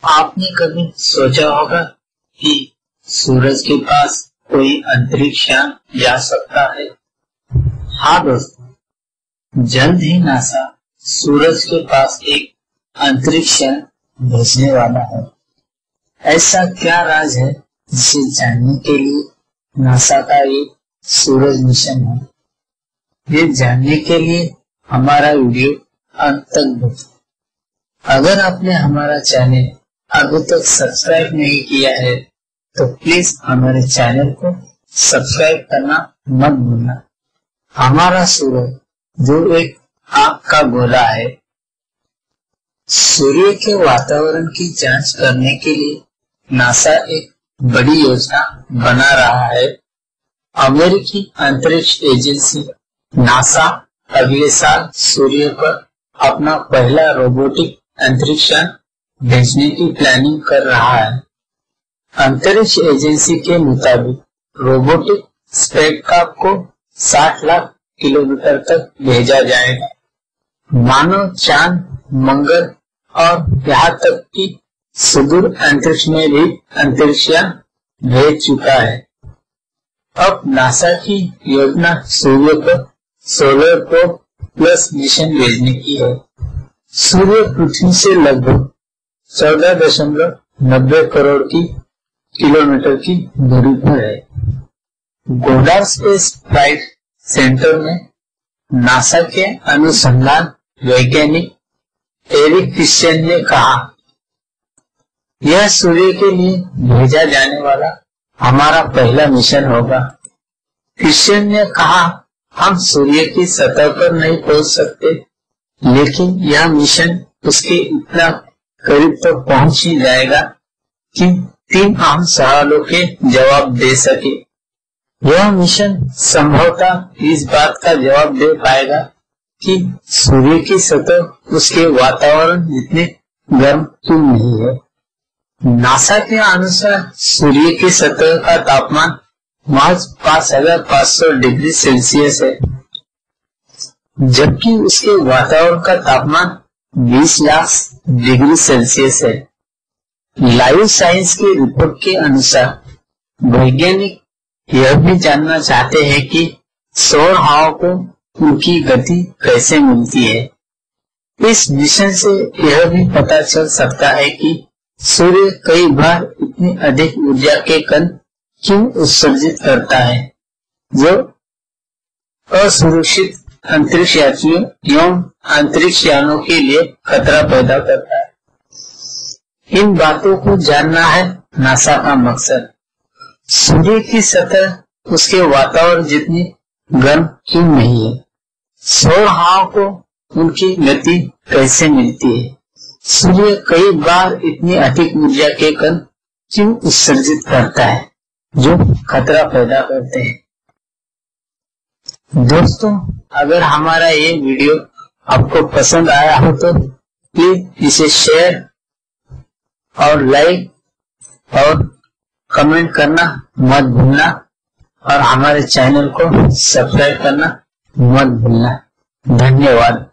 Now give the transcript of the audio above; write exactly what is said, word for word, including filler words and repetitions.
आपने कभी सोचा होगा कि सूरज के पास कोई अंतरिक्ष यान जा सकता है? हाँ दोस्तों, जल्द ही नासा सूरज के पास एक अंतरिक्ष यान भेजने वाला है। ऐसा क्या राज है जिसे जानने के लिए नासा का ये सूरज मिशन है? ये जानने के लिए हमारा वीडियो अंत तक देखिए। अगर आपने हमारा चैनल अभी तक सब्सक्राइब नहीं किया है तो प्लीज हमारे चैनल को सब्सक्राइब करना मत भूलना। हमारा सूरज जो एक आग का गोला है, सूर्य के वातावरण की जांच करने के लिए नासा एक बड़ी योजना बना रहा है। अमेरिकी अंतरिक्ष एजेंसी नासा अगले साल सूर्य पर अपना पहला रोबोटिक अंतरिक्ष यान भेजने की प्लानिंग कर रहा है। अंतरिक्ष एजेंसी के मुताबिक रोबोटिक स्पेसक्राफ्ट को साठ लाख किलोमीटर तक भेजा जाएगा। मानव चांद, मंगल और यहाँ तक कि सुदूर अंतरिक्ष में भी अंतरिक्ष यान भेज चुका है। अब नासा की योजना सूर्य पर सोलर प्रोब प्लस मिशन भेजने की है। सूर्य पृथ्वी से लगभग चौदह दशमलव नब्बे करोड़ की किलोमीटर की दूरी पर है। गोडार्ड स्पेस फ्लाइट सेंटर में नासा के अनुसंधान वैज्ञानिक एरिक क्रिश्चियन ने कहा, यह सूर्य के लिए भेजा जाने वाला हमारा पहला मिशन होगा। क्रिश्चियन ने कहा, हम सूर्य की सतह पर नहीं पहुंच सकते, लेकिन यह मिशन उसके इतना करीब तक तो पहुंच ही जाएगा कि तीन अहम सवालों के जवाब दे सके। यह मिशन संभवतः इस बात का जवाब दे पाएगा कि सूर्य की सतह उसके वातावरण जितने गर्म क्यों नहीं है। नासा के अनुसार सूर्य की सतह का तापमान महज पाँच हजार पाँच सौ डिग्री सेल्सियस है, जबकि उसके वातावरण का तापमान बीस लाख डिग्री सेल्सियस है। लाइव साइंस की रिपोर्ट के अनुसार वैज्ञानिक यह भी जानना चाहते हैं कि सौर हवा को उनकी गति कैसे मिलती है। इस मिशन से यह भी पता चल सकता है कि सूर्य कई बार इतनी अधिक ऊर्जा के कण क्यों उत्सर्जित करता है, जो असुरक्षित अंतरिक्ष यात्रियों एवं अंतरिक्ष यानों के लिए खतरा पैदा करता है। इन बातों को जानना है नासा का मकसद। सूर्य की सतह उसके वातावरण जितनी गर्म क्यों नहीं है, सौर हवा को उनकी गति कैसे मिलती है, सूर्य कई बार इतनी अधिक ऊर्जा के कण क्यों उत्सर्जित करता है जो खतरा पैदा करते हैं। दोस्तों, अगर हमारा ये वीडियो आपको पसंद आया हो तो प्लीज इसे शेयर और लाइक और कमेंट करना मत भूलना और हमारे चैनल को सब्सक्राइब करना मत भूलना। धन्यवाद।